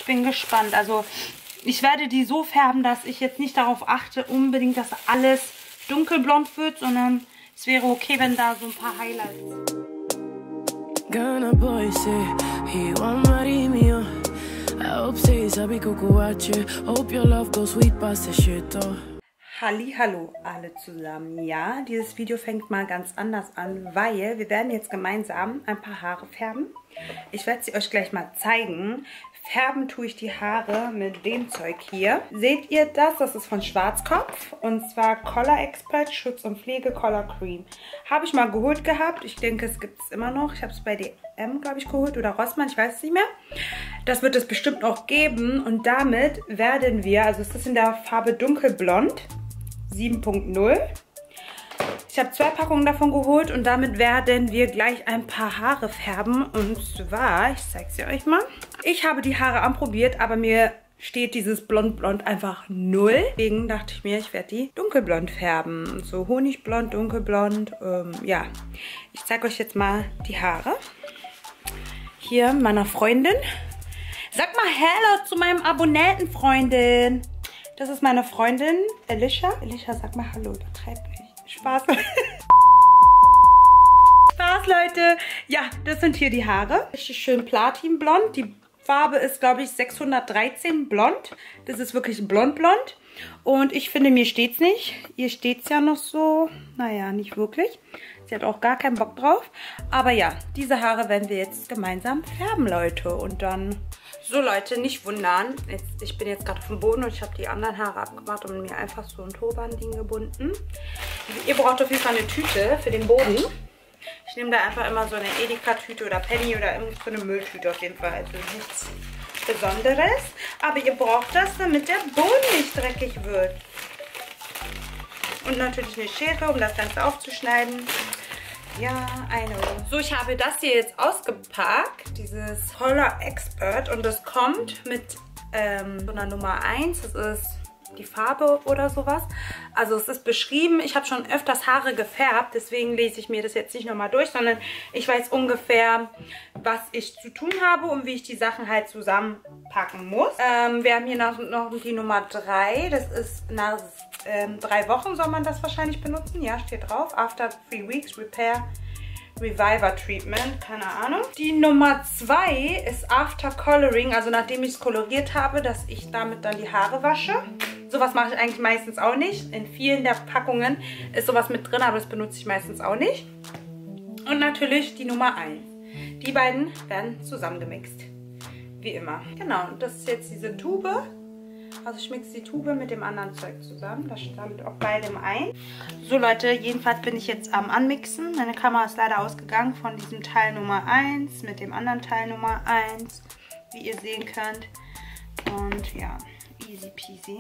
Ich bin gespannt. Also ich werde die so färben, dass ich jetzt nicht darauf achte, unbedingt, dass alles dunkelblond wird, sondern es wäre okay, wenn da so ein paar Highlights. Gana boy say he want marry me. I hope say sabi kukuache. Hope your love goes sweet past the shit. Hallihallo alle zusammen. Ja, dieses Video fängt mal ganz anders an, weil wir werden jetzt gemeinsam ein paar Haare färben. Ich werde sie euch gleich mal zeigen. Färben tue ich die Haare mit dem Zeug hier. Seht ihr das? Das ist von Schwarzkopf. Und zwar Color Expert Schutz und Pflege Color Cream. Habe ich mal geholt gehabt. Ich denke, es gibt es immer noch. Ich habe es bei DM, glaube ich, geholt. Oder Rossmann, ich weiß es nicht mehr. Das wird es bestimmt noch geben. Und damit werden wir, also es ist in der Farbe Dunkelblond 7.0. Ich habe 2 Packungen davon geholt und damit werden wir gleich ein paar Haare färben. Und zwar, ich zeige sie euch mal. Ich habe die Haare anprobiert, aber mir steht dieses Blond-Blond einfach 0. Deswegen dachte ich mir, ich werde die dunkelblond färben. So Honigblond, dunkelblond. Ja, ich zeige euch jetzt mal die Haare. Hier meiner Freundin. Sag mal Hallo zu meinem Abonnentenfreundin. Das ist meine Freundin Alicia. Alicia, sag mal Hallo, übertreib nicht. Spaß. Spaß, Leute. Ja, das sind hier die Haare. Richtig schön platinblond. Die Farbe ist, glaube ich, 613 blond. Das ist wirklich blond-blond. Und ich finde, mir steht's nicht. Ihr steht's ja noch so. Naja, nicht wirklich. Sie hat auch gar keinen Bock drauf. Aber ja, diese Haare werden wir jetzt gemeinsam färben, Leute. Und dann... So Leute, nicht wundern, ich bin jetzt gerade auf dem Boden und ich habe die anderen Haare abgemacht und mir einfach so ein Turban-Ding gebunden. Ihr braucht auf jeden Fall eine Tüte für den Boden. Ich nehme da einfach immer so eine Edeka-Tüte oder Penny oder so eine Mülltüte auf jeden Fall. Also nichts Besonderes. Aber ihr braucht das, damit der Boden nicht dreckig wird. Und natürlich eine Schere, um das Ganze aufzuschneiden. Ja, so, ich habe das hier jetzt ausgepackt, dieses Color Expert, und das kommt mit so einer Nummer 1, das ist die Farbe oder sowas. Also es ist beschrieben, ich habe schon öfters Haare gefärbt, deswegen lese ich mir das jetzt nicht nochmal durch, sondern ich weiß ungefähr, was ich zu tun habe und wie ich die Sachen halt zusammenpacken muss. Wir haben hier noch die Nummer 3, das ist nach 3 Wochen soll man das wahrscheinlich benutzen. Ja, steht drauf. After 3 weeks, Repair, Reviver Treatment. Keine Ahnung. Die Nummer 2 ist After Coloring. Also nachdem ich es koloriert habe, dass ich damit dann die Haare wasche. Sowas mache ich eigentlich meistens auch nicht. In vielen der Packungen ist sowas mit drin, aber das benutze ich meistens auch nicht. Und natürlich die Nummer 1. Die beiden werden zusammengemixt. Wie immer. Genau, und das ist jetzt diese Tube. Also ich mixe die Tube mit dem anderen Zeug zusammen. Das stammt auf beidem ein. So Leute, jedenfalls bin ich jetzt am Anmixen. Meine Kamera ist leider ausgegangen von diesem Teil Nummer 1 mit dem anderen Teil Nummer 1. Wie ihr sehen könnt. Und ja, easy peasy.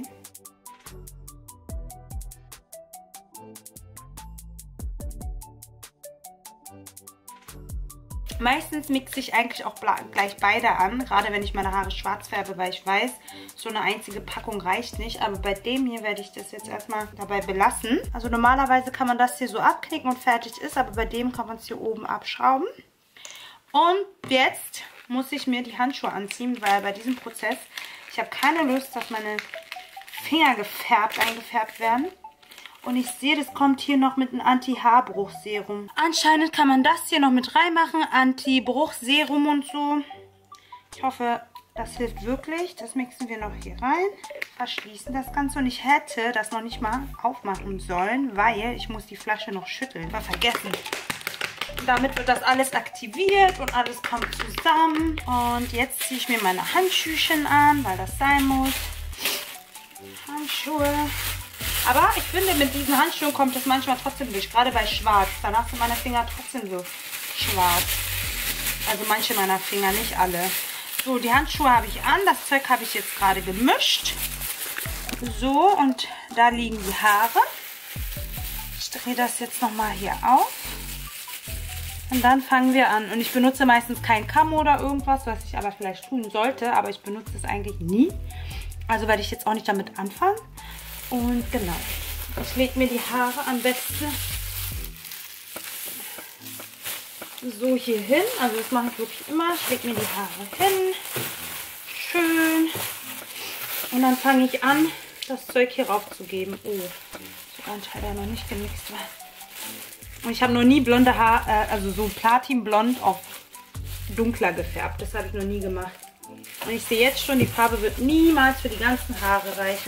Meistens mixe ich eigentlich auch gleich beide an, gerade wenn ich meine Haare schwarz färbe, weil ich weiß, so eine einzige Packung reicht nicht. Aber bei dem hier werde ich das jetzt erstmal dabei belassen. Also normalerweise kann man das hier so abknicken und fertig ist, aber bei dem kann man es hier oben abschrauben. Und jetzt muss ich mir die Handschuhe anziehen, weil bei diesem Prozess, ich habe keine Lust, dass meine Finger eingefärbt werden. Und ich sehe, das kommt hier noch mit einem Anti-Haarbruchserum. Anscheinend kann man das hier noch mit reinmachen. Anti-Bruchserum und so. Ich hoffe, das hilft wirklich. Das mixen wir noch hier rein. Verschließen das Ganze. Und ich hätte das noch nicht mal aufmachen sollen, weil ich muss die Flasche noch schütteln. War vergessen. Damit wird das alles aktiviert und alles kommt zusammen. Und jetzt ziehe ich mir meine Handschüchen an, weil das sein muss. Handschuhe. Aber ich finde, mit diesen Handschuhen kommt das manchmal trotzdem durch. Gerade bei schwarz. Danach sind meine Finger trotzdem so schwarz. Also manche meiner Finger, nicht alle. So, die Handschuhe habe ich an. Das Zeug habe ich jetzt gerade gemischt. So, und da liegen die Haare. Ich drehe das jetzt nochmal hier auf. Und dann fangen wir an. Und ich benutze meistens kein Kamm oder irgendwas, was ich aber vielleicht tun sollte. Aber ich benutze es eigentlich nie. Also werde ich jetzt auch nicht damit anfangen. Und genau, ich lege mir die Haare am besten so hier hin. Also das mache ich wirklich immer. Ich lege mir die Haare hin. Schön. Und dann fange ich an, das Zeug hier rauf zu geben. Oh, so ein Teil, der noch nicht gemixt war. Und ich habe noch nie blonde Haare, also so Platinblond auf dunkler gefärbt. Das habe ich noch nie gemacht. Und ich sehe jetzt schon, die Farbe wird niemals für die ganzen Haare reichen.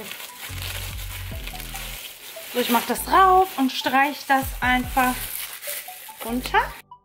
So, ich mache das rauf und streiche das einfach runter.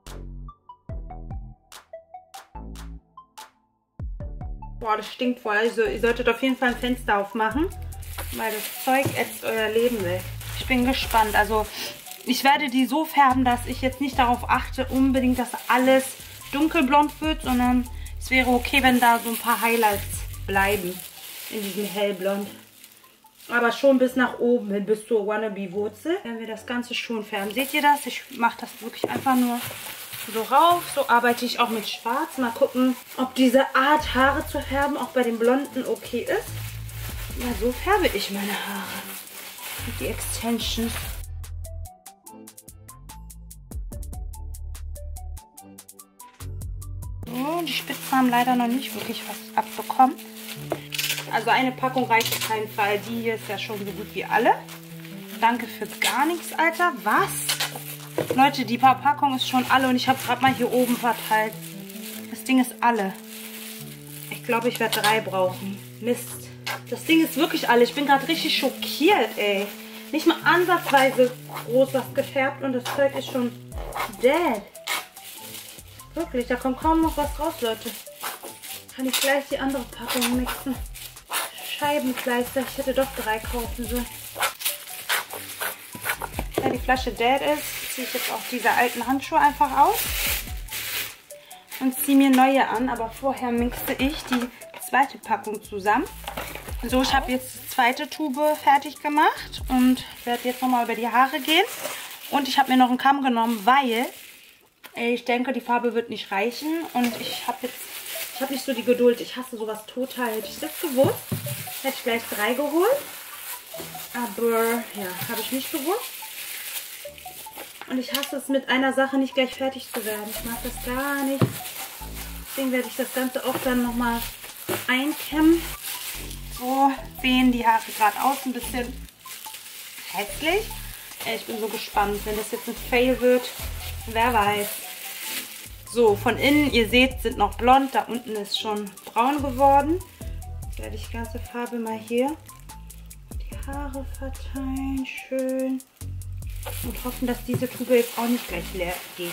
Boah, das stinkt voll. Also ihr solltet auf jeden Fall ein Fenster aufmachen, weil das Zeug ätzt euer Leben weg. Ich bin gespannt. Also ich werde die so färben, dass ich jetzt nicht darauf achte, unbedingt, dass alles dunkelblond wird, sondern es wäre okay, wenn da so ein paar Highlights bleiben in diesem hellblond. Aber schon bis nach oben hin, bis zur Wannabe-Wurzel, werden wir das Ganze schon färben. Seht ihr das? Ich mache das wirklich einfach nur so rauf. So arbeite ich auch mit Schwarz. Mal gucken, ob diese Art Haare zu färben auch bei den Blonden okay ist. Ja, so färbe ich meine Haare. Mit die Extensions. So, die Spitzen haben leider noch nicht wirklich was abbekommen. Also eine Packung reicht auf keinen Fall. Die hier ist ja schon so gut wie alle. Danke für gar nichts, Alter. Was? Leute, die Packung ist schon alle und ich habe gerade mal hier oben verteilt. Das Ding ist alle. Ich glaube, ich werde 3 brauchen. Mist. Das Ding ist wirklich alle. Ich bin gerade richtig schockiert, ey. Nicht mal ansatzweise groß was gefärbt und das Zeug ist schon dead. Wirklich, da kommt kaum noch was raus, Leute. Kann ich gleich die andere Packung mixen. Scheibenkleister. Ich hätte doch 3 kaufen sollen. Da die Flasche dead ist, ziehe ich jetzt auch diese alten Handschuhe einfach aus. Und ziehe mir neue an. Aber vorher mixe ich die zweite Packung zusammen. So, ich habe jetzt die zweite Tube fertig gemacht. Und werde jetzt nochmal über die Haare gehen. Und ich habe mir noch einen Kamm genommen, weil ich denke, die Farbe wird nicht reichen. Und ich habe nicht so die Geduld. Ich hasse sowas total. Hätte ich das gewusst, hätte ich gleich 3 geholt. Aber ja, habe ich nicht gewusst. Und ich hasse es, mit einer Sache nicht gleich fertig zu werden. Ich mag das gar nicht. Deswegen werde ich das Ganze auch dann nochmal einkämmen. So sehen die Haare gerade aus. Ein bisschen hässlich. Ich bin so gespannt, wenn das jetzt ein Fail wird. Wer weiß. So, von innen, ihr seht, sind noch blond. Da unten ist schon braun geworden. Jetzt werde ich die ganze Farbe mal hier die Haare verteilen. Schön. Und hoffen, dass diese Tube jetzt auch nicht gleich leer geht.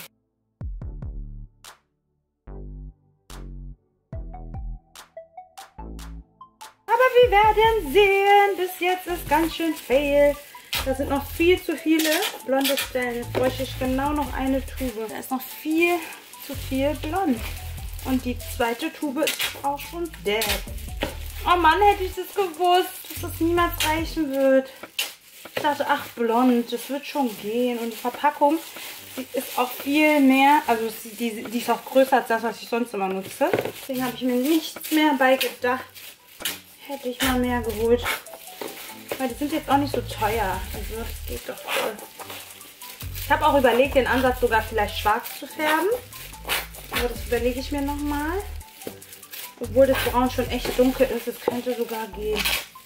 Aber wir werden sehen. Bis jetzt ist ganz schön fail. Da sind noch viel zu viele blonde Stellen. Jetzt bräuchte ich genau noch eine Tube. Da ist noch viel zu viel blond. Und die zweite Tube ist auch schon dead. Oh Mann, hätte ich das gewusst, dass das niemals reichen wird. Ich dachte, ach, blond, das wird schon gehen. Und die Verpackung, die ist auch viel mehr, also die ist auch größer als das, was ich sonst immer nutze. Deswegen habe ich mir nichts mehr bei gedacht. Hätte ich mal mehr geholt. Weil die sind jetzt auch nicht so teuer. Also das geht doch voll. Ich habe auch überlegt, den Ansatz sogar vielleicht schwarz zu färben. Aber das überlege ich mir nochmal. Obwohl das Braun schon echt dunkel ist, es könnte sogar gehen.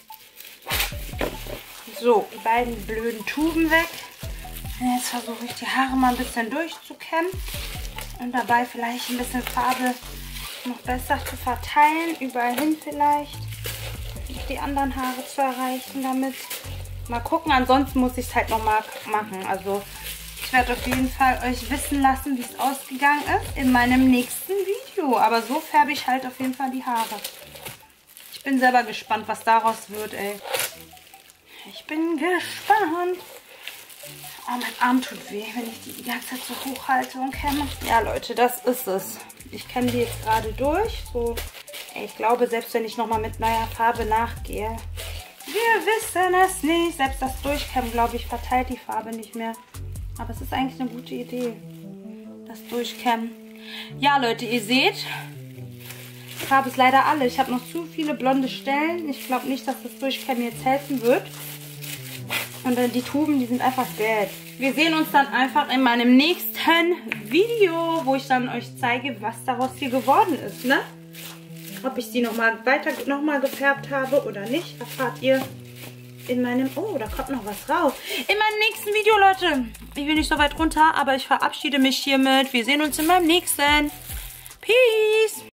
So, die beiden blöden Tuben weg. Und jetzt versuche ich die Haare mal ein bisschen durchzukämmen. Und dabei vielleicht ein bisschen Farbe noch besser zu verteilen. Überall hin vielleicht. Die anderen Haare zu erreichen damit. Mal gucken, ansonsten muss ich es halt nochmal machen. Also ich werde auf jeden Fall euch wissen lassen, wie es ausgegangen ist in meinem nächsten Video. Aber so färbe ich halt auf jeden Fall die Haare. Ich bin selber gespannt, was daraus wird, ey. Ich bin gespannt. Oh, mein Arm tut weh, wenn ich die ganze Zeit so hoch halte und kämme. Ja, Leute, das ist es. Ich kämme die jetzt gerade durch. So, ey, ich glaube, selbst wenn ich nochmal mit neuer Farbe nachgehe, wir wissen es nicht. Selbst das Durchkämmen, glaube ich, verteilt die Farbe nicht mehr. Aber es ist eigentlich eine gute Idee, das Durchkämmen. Ja, Leute, ihr seht, die Farbe ist leider alle. Ich habe noch zu viele blonde Stellen. Ich glaube nicht, dass das Durchkämmen jetzt helfen wird. Und dann die Tuben, die sind einfach dead. Wir sehen uns dann einfach in meinem nächsten Video, wo ich dann euch zeige, was daraus hier geworden ist, ne? Ob ich sie nochmal gefärbt habe oder nicht, erfahrt ihr in meinem... Oh, da kommt noch was raus. In meinem nächsten Video, Leute. Ich will nicht so weit runter, aber ich verabschiede mich hiermit. Wir sehen uns in meinem nächsten. Peace!